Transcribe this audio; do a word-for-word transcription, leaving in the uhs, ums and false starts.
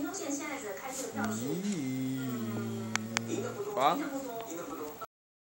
东线现在的开出的票数，嗯， 好。